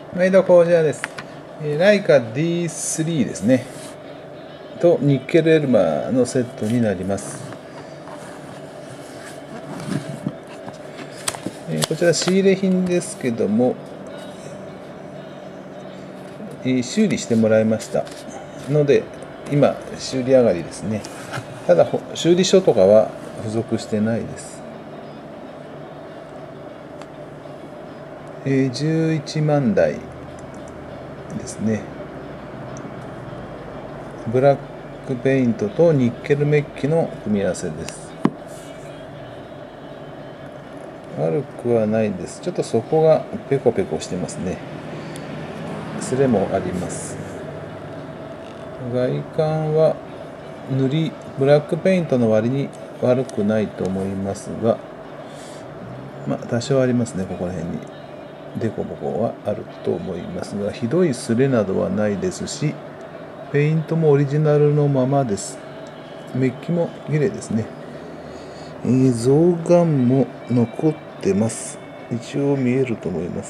毎度こちらです。ライカ D3 ですね。とニッケルエルマーのセットになります。こちら仕入れ品ですけども、修理してもらいましたので、今修理上がりですね。ただ修理書とかは付属してないです。11万台ですね。ブラックペイントとニッケルメッキの組み合わせです。悪くはないです。ちょっと底がペコペコしてますね。スレもあります。外観はブラックペイントの割に悪くないと思いますが、多少ありますね。ここら辺にデコボコはあると思いますが、ひどいスレなどはないですし、ペイントもオリジナルのままです。メッキも綺麗ですね。象眼も残ってます。一応見えると思います。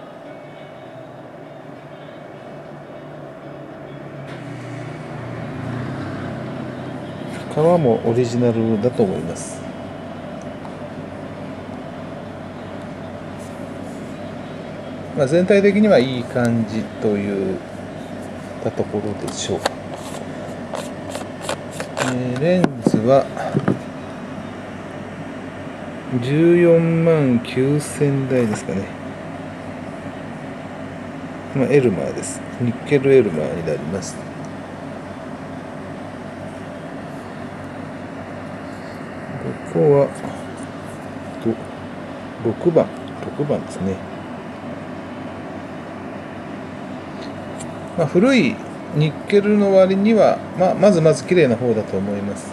皮もオリジナルだと思います。全体的にはいい感じといったところでしょう。レンズは14万9000台ですかね。エルマーです。ニッケルエルマーになります。ここは6番ですね。古いニッケルの割には、まず綺麗な方だと思います。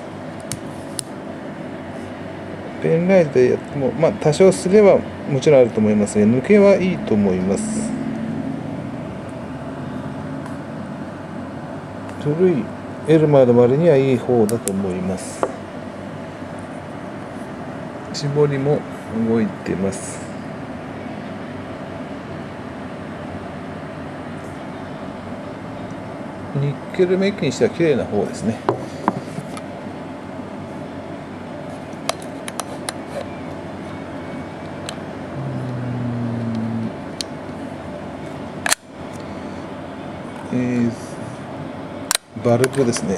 ペンライトでやっても、多少すればもちろんあると思いますが、抜けはいいと思います。古いエルマーの割にはいい方だと思います。絞りも動いてます。ニッケルメッキにしては綺麗な方ですね。バルブですね。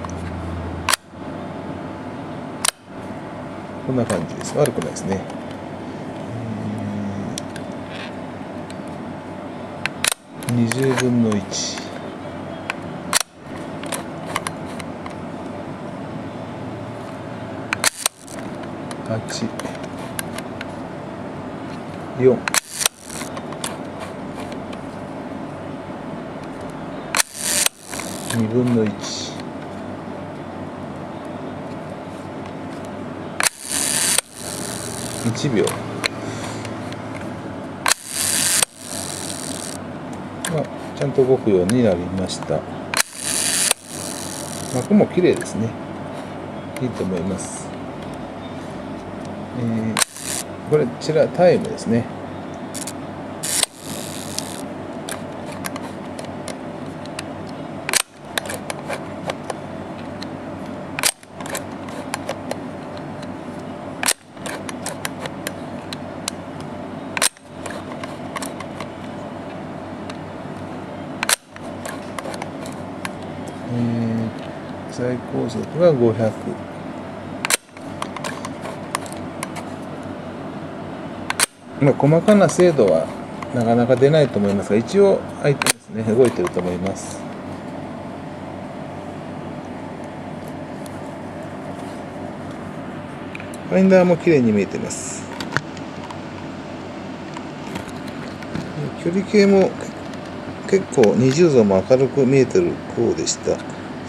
こんな感じです。悪くないですね。20分の1。8、4、2分の1、1秒。ちゃんと動くようになりました。膜も綺麗ですね。いいと思います。こちらタイムですね。最高速が500。細かな精度はなかなか出ないと思いますが、一応相手ですね、動いてると思います。ファインダーも綺麗に見えています。距離計も結構20度も明るく見えてる方でした。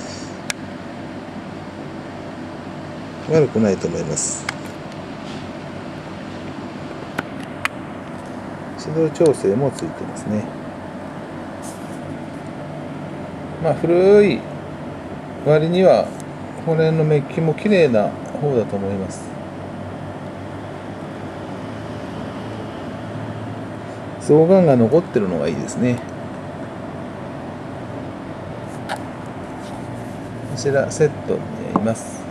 悪くないと思います。指導調整もついてますね。古い割にはこの辺のメッキも綺麗な方だと思います。 象眼が残ってるのがいいですね。こちらセットになります。